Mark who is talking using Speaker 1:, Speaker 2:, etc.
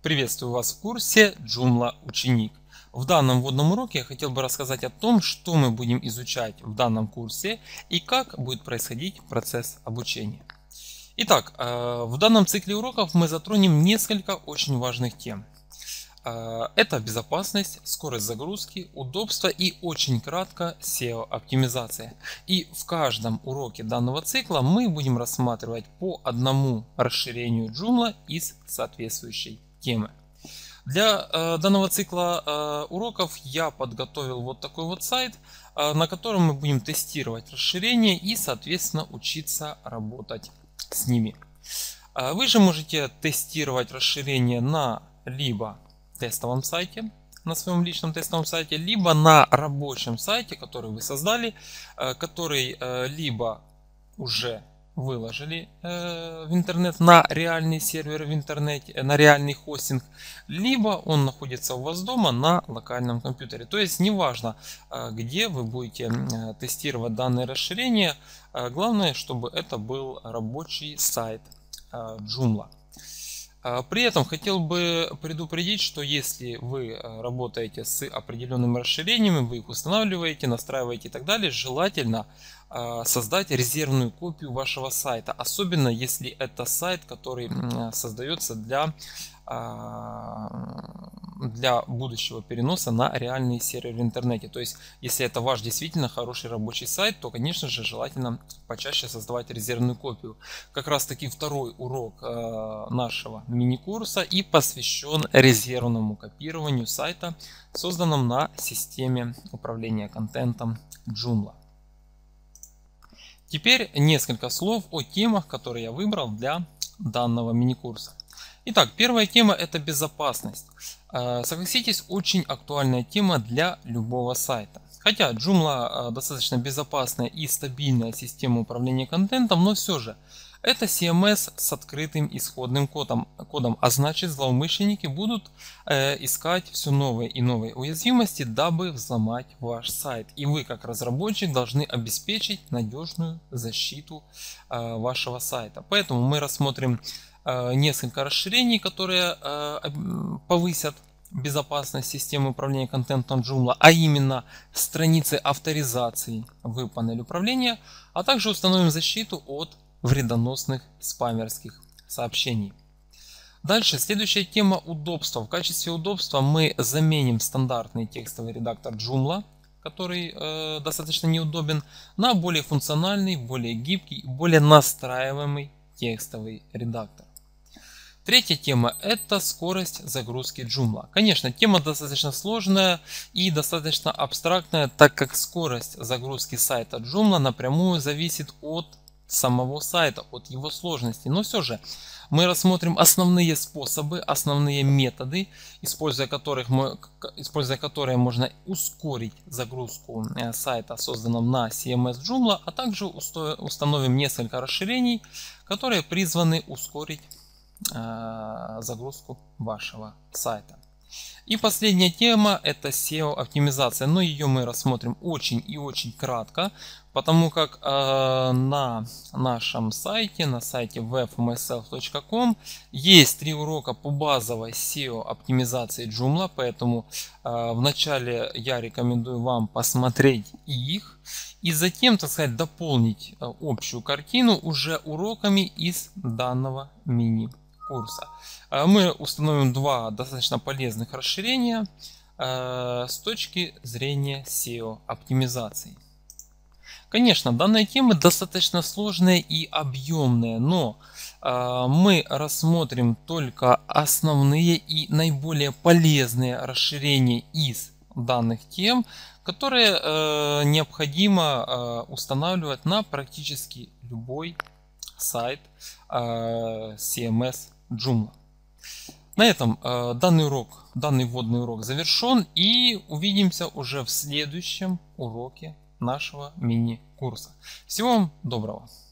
Speaker 1: Приветствую вас в курсе Joomla Ученик. В данном вводном уроке я хотел бы рассказать о том, что мы будем изучать в данном курсе и как будет происходить процесс обучения. Итак, в данном цикле уроков мы затронем несколько очень важных тем. Это безопасность, скорость загрузки, удобство и очень кратко SEO-оптимизация. И в каждом уроке данного цикла мы будем рассматривать по одному расширению Joomla из соответствующей темы. Для данного цикла уроков я подготовил вот такой вот сайт, на котором мы будем тестировать расширения и, соответственно, учиться работать с ними. Вы же можете тестировать расширения на либо тестовом сайте, на своем личном тестовом сайте, либо на рабочем сайте, который вы создали, который либо уже выложили в интернет на реальный сервер в интернете, на реальный хостинг, либо он находится у вас дома на локальном компьютере. То есть неважно, где вы будете тестировать данное расширение, главное, чтобы это был рабочий сайт Joomla. При этом хотел бы предупредить, что если вы работаете с определенными расширениями, вы их устанавливаете, настраиваете и так далее, желательно создать резервную копию вашего сайта, особенно если это сайт, который создается для будущего переноса на реальный сервер в интернете. То есть, если это ваш действительно хороший рабочий сайт, то, конечно же, желательно почаще создавать резервную копию. Как раз таки второй урок нашего мини-курса и посвящен резервному копированию сайта, созданном на системе управления контентом Joomla. Теперь несколько слов о темах, которые я выбрал для данного мини-курса. Итак, первая тема — это безопасность. Согласитесь, очень актуальная тема для любого сайта. Хотя Joomla достаточно безопасная и стабильная система управления контентом, но все же это CMS с открытым исходным кодом, а значит злоумышленники будут искать все новые и новые уязвимости, дабы взломать ваш сайт. И вы, как разработчик, должны обеспечить надежную защиту вашего сайта. Поэтому мы рассмотрим несколько расширений, которые повысят безопасность системы управления контентом Joomla, а именно страницы авторизации в панели управления, а также установим защиту от вредоносных спамерских сообщений. Дальше, следующая тема — удобство. В качестве удобства мы заменим стандартный текстовый редактор Joomla, который достаточно неудобен, на более функциональный, более гибкий, более настраиваемый текстовый редактор. Третья тема — это скорость загрузки Joomla. Конечно, тема достаточно сложная и достаточно абстрактная, так как скорость загрузки сайта Joomla напрямую зависит от самого сайта, от его сложности. Но все же мы рассмотрим основные способы, основные методы, используя которые можно ускорить загрузку сайта, созданного на CMS Joomla, а также установим несколько расширений, которые призваны ускорить загрузку вашего сайта. И последняя тема — это SEO-оптимизация, но ее мы рассмотрим очень и очень кратко, потому как на нашем сайте, на сайте webmyself.com есть 3 урока по базовой SEO-оптимизации Joomla, поэтому вначале я рекомендую вам посмотреть их и затем, так сказать, дополнить общую картину уже уроками из данного мини-курса. Мы установим 2 достаточно полезных расширения с точки зрения SEO-оптимизации. Конечно, данная тема достаточно сложная и объемная, но мы рассмотрим только основные и наиболее полезные расширения из данных тем, которые необходимо устанавливать на практически любой сайт CMS Joomla. На этом данный вводный урок завершен, и увидимся уже в следующем уроке нашего мини-курса. Всего вам доброго!